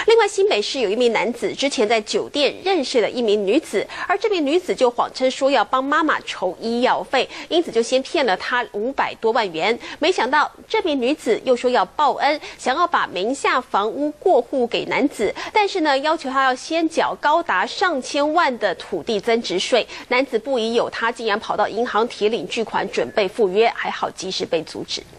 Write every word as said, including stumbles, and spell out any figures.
另外，新北市有一名男子之前在酒店认识了一名女子，而这名女子就谎称说要帮妈妈筹医药费，因此就先骗了他五百多万元。没想到这名女子又说要报恩，想要把名下房屋过户给男子，但是呢，要求他要先缴高达上千万的土地增值税。男子不疑有他，竟然跑到银行提领巨款，准备赴约，还好及时被阻止。